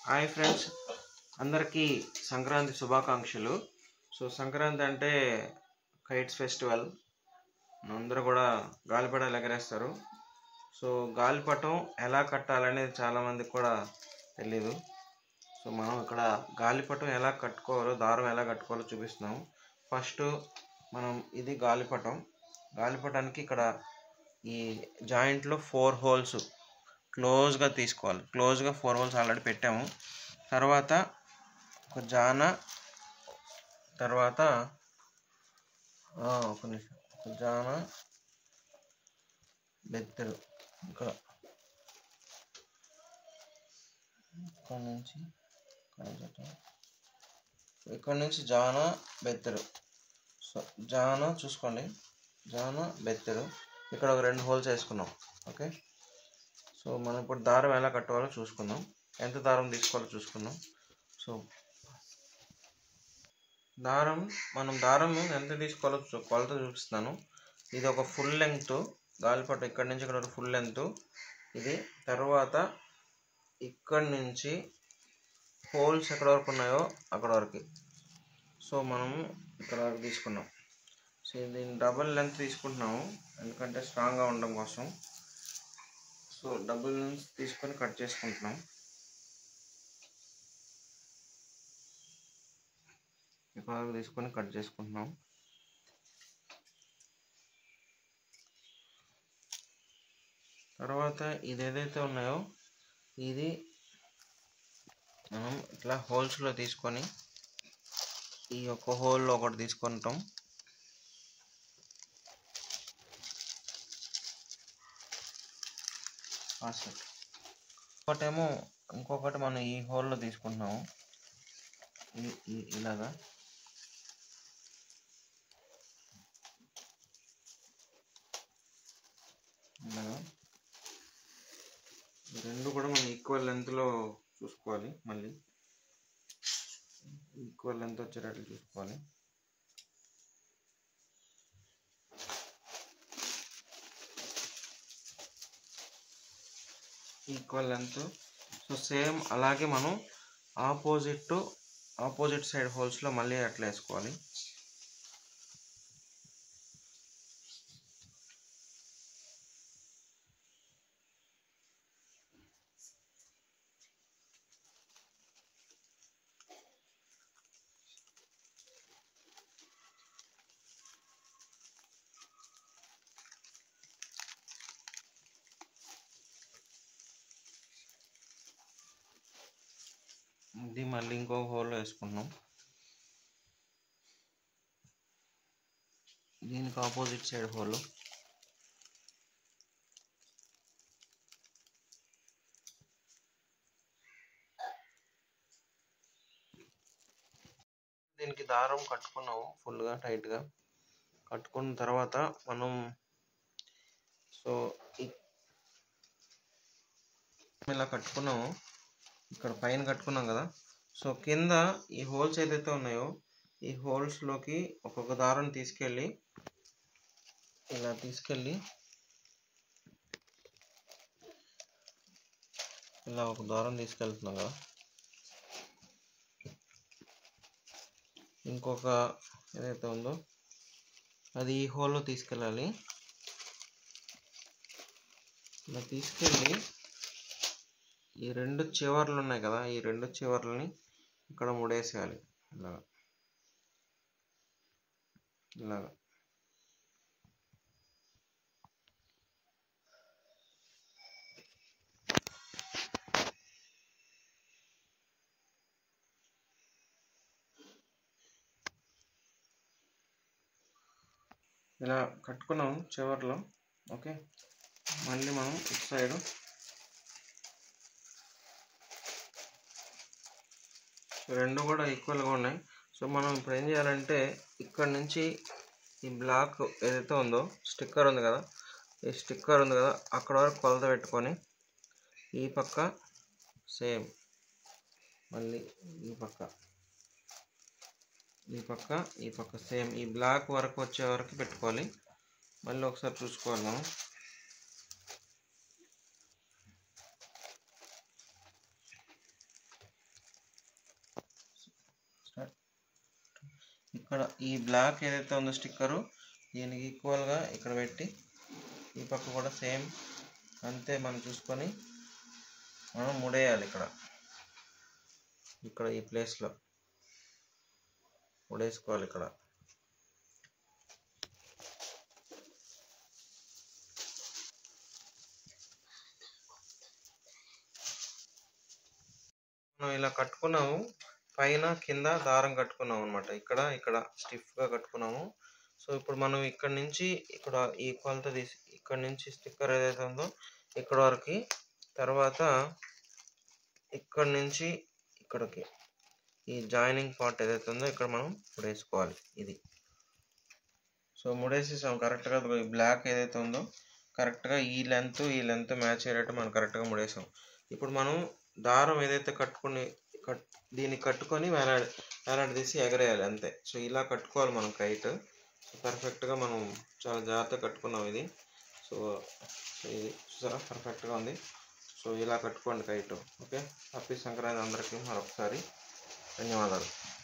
Hi friends, అందరికీ సంక్రాంతి శుభాకాంక్షలు. So Sankranti అంటే కైట్స్ ఫెస్టివల్. అందరూ కూడా గాలిపటాలు ఎగరేస్తారు. సో గాలిపటం ఎలా కట్టాలనేది చాలామందికి కూడా తెలీదు. సో మనం ఇక్కడ గాలిపటం ఎలా కట్టుకోవాలో, దారం ఎలా కట్టుకోవాలో చూపిస్తున్నాం. ఫస్ట్ మనం ఇది గాలిపటానికి ఇక్కడ ఈ జాయింట్లో 4 హోల్స్ క్లోజ్గా తీసుకోవాలి. క్లోజ్గా 4 హోల్స్ ఆల్రెడీ పెట్టాము. తర్వాత ఒక జాన, తర్వాత ఒక జాన బెత్తరు, ఇక్కడ నుంచి జాన బెత్తరు. సో జాన చూసుకోండి, జాన బెత్తరు. ఇక్కడ ఒక 2 హోల్స్ వేసుకున్నాం. ఓకే, సో మనం ఇప్పుడు దారం ఎలా కట్టుకోవాలో చూసుకుందాం, ఎంత దారం తీసుకోవాలో చూసుకుందాం. సో దారం ఎంత తీసుకోవాలో కొలత చూపిస్తున్నాను. ఇది ఒక ఫుల్ లెంగ్త్ గాలిపటం, ఇక్కడ నుంచి ఇక్కడ ఒక ఫుల్ లెంగ్త్ ఇది. తర్వాత ఇక్కడ నుంచి హోల్స్ ఎక్కడ వరకు ఉన్నాయో అక్కడ వరకు. సో మనం ఇక్కడ వరకు తీసుకున్నాం. సో దీన్ని డబుల్ లెంగ్త్ తీసుకుంటున్నాము, ఎందుకంటే స్ట్రాంగ్గా ఉండడం కోసం. సో డబుల్ లెంగ్త్ తీసుకొని కట్ చేసుకుంటున్నాం. ఇక్కడ తీసుకొని కట్ చేసుకుంటున్నాం. తర్వాత ఇది ఏదైతే ఉన్నాయో ఇది మనం ఇట్లా హోల్స్లో తీసుకొని ఈ యొక్క హోల్లో ఒకటి తీసుకుంటాం. ఇంకొకటి మనం ఈ హోల్లో తీసుకుంటున్నాము, ఇలాగా. రెండు కూడా మనం ఈక్వల్ లెంత్లో చూసుకోవాలి. మళ్ళీ ఈక్వల్ లెంత్ వచ్చేటట్లు చూసుకోవాలి. Equal length. సో సేమ్ అలాగే మనం ఆపోజిట్ సైడ్ హోల్స్లో మళ్ళీ అట్లా వేసుకోవాలి. ఇది మళ్ళీ ఇంకొక హోల్లో వేసుకున్నాం. దీనికి ఆపోజిట్ సైడ్ హోల్. దీనికి దారం కట్టుకున్నాము, ఫుల్గా టైట్గా కట్టుకున్న తర్వాత మనం సో ఇలా కట్టుకున్నాము. ఇక్కడ పైన కట్టుకున్నాం కదా. సో కింద ఈ హోల్స్ ఏదైతే ఉన్నాయో ఈ హోల్స్లోకి ఒక్కొక్క దారం తీసుకెళ్ళి ఇలా ఒక దారం తీసుకెళ్తున్నాం కదా. ఇంకొక ఏదైతే ఉందో అది ఈ హోల్లో తీసుకెళ్ళాలి. ఇలా తీసుకెళ్ళి ఈ 2 చివర్లు ఉన్నాయి కదా, ఈ 2 చివర్లని ఇక్కడ ముడేసేయాలి. ఇలాగా ఇలా కట్టుకున్నాము చివర్లో. ఓకే, మళ్ళీ మనం ఇటు సైడ్ రెండు కూడా ఈక్వల్గా ఉన్నాయి. సో మనం ఇప్పుడు ఏం చేయాలంటే ఇక్కడ నుంచి ఈ బ్లాక్ ఏదైతే ఉందో స్టిక్కర్ ఉంది కదా, ఈ స్టిక్కర్ ఉంది కదా, అక్కడ వరకు కొలత పెట్టుకొని ఈ పక్క సేమ్, మళ్ళీ ఈ పక్క సేమ్ ఈ బ్లాక్ వరకు వచ్చే వరకు పెట్టుకోవాలి. మళ్ళీ ఒకసారి చూసుకోవాలి మనం. ఇక్కడ ఈ బ్లాక్ ఏదైతే ఉందో స్టిక్కరు దీనికి ఈక్వల్గా ఇక్కడ పెట్టి ఈ పక్క కూడా సేమ్ అంతే మనం చూసుకొని మనం ముడేయాలి. ఇక్కడ ఈ ప్లేస్లో ముడేసుకోవాలి. ఇక్కడ మనం ఇలా కట్టుకున్నాము, పైన కింద దారం కట్టుకున్నాము అనమాట. ఇక్కడ స్టిఫ్గా కట్టుకున్నాము. సో ఇప్పుడు మనం ఇక్కడ నుంచి ఇక్కడ ఈ కొలత తీసి ఇక్కడ నుంచి స్టిక్కర్ ఏదైతే ఉందో ఇక్కడ వరకు, తర్వాత ఇక్కడ నుంచి ఇక్కడికి ఈ జాయినింగ్ పార్ట్ ఏదైతే ఉందో ఇక్కడ మనం ముడేసుకోవాలి. ఇది సో ముడేసేసాం కరెక్ట్గా. ఈ బ్లాక్ ఏదైతే ఉందో కరెక్ట్గా ఈ లెంత్ మ్యాచ్ అయ్యేటట్టు మనం కరెక్ట్గా ముడేసాం. ఇప్పుడు మనం దారం ఏదైతే దీన్ని కట్టుకొని వేలాడదీసి ఎగరేయాలి అంతే. సో ఇలా కట్టుకోవాలి మనం కైట్. సో పర్ఫెక్ట్గా మనం చాలా జాగ్రత్తగా కట్టుకున్నాం ఇది. సో ఇది చూసారా పర్ఫెక్ట్గా ఉంది. సో ఇలా కట్టుకోండి కైట్. ఓకే, హ్యాపీ సంక్రాంతి అందరికీ మరొకసారి ధన్యవాదాలు.